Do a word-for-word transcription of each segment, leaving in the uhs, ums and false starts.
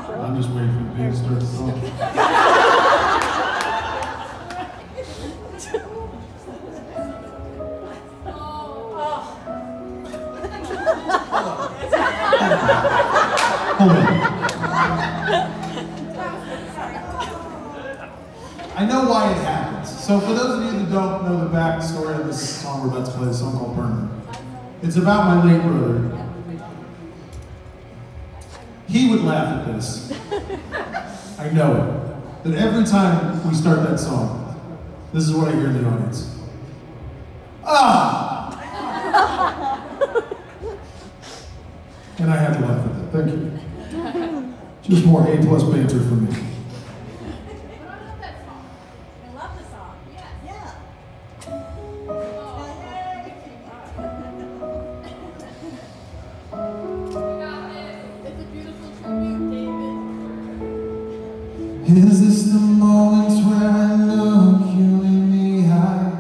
I'm just waiting for the band to start the song. Hold on. I know why it happens. So for those of you that don't know the backstory of this song we're about to play, the song called Burner, it's about my late brother. He would laugh at this. I know it. But every time we start that song, this is what I hear in the audience. Ah! And I had to laugh at that. Thank you. Just more A plus banter for me. Is this the moments where I look you in the eye?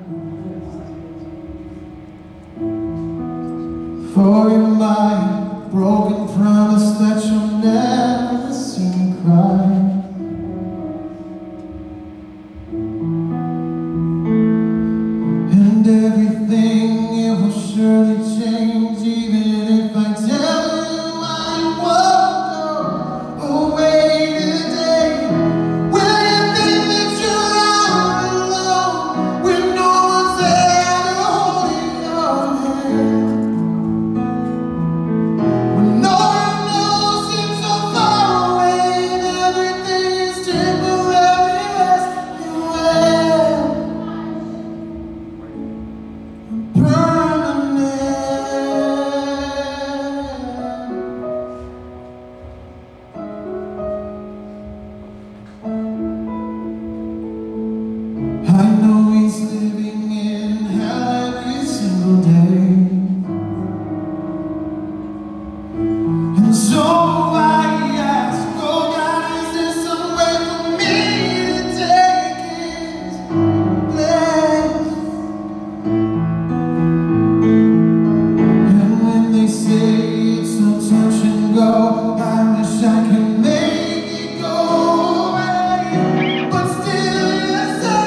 For in my broken promise that you'll never see me cry. And everything, it will surely change, even if I tell you I won't go away. I know he's living in hell every single day, and so I ask, oh God, is there some way for me to take his place? And when they say it's no touch and go, I wish I could make it go away, but still you say,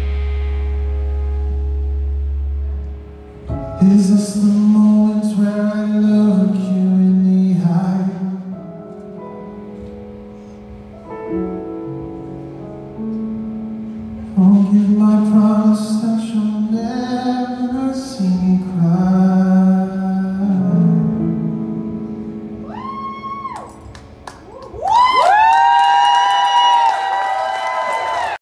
is this the moments where